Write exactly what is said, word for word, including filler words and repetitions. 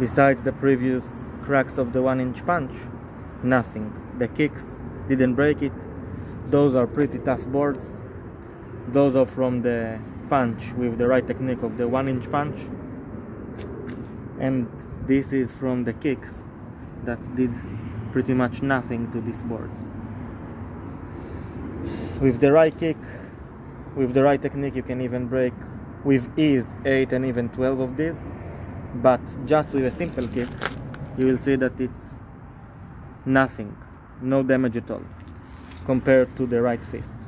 Besides the previous cracks of the one inch punch, nothing. The kicks didn't break it. Those are pretty tough boards. Those are from the punch with the right technique of the one inch punch, and this is from the kicks that did pretty much nothing to these boards. With the right kick, with the right technique, you can even break with ease eight and even twelve of these, but just with a simple kick you will see that it's nothing, no damage at all compared to the right fist.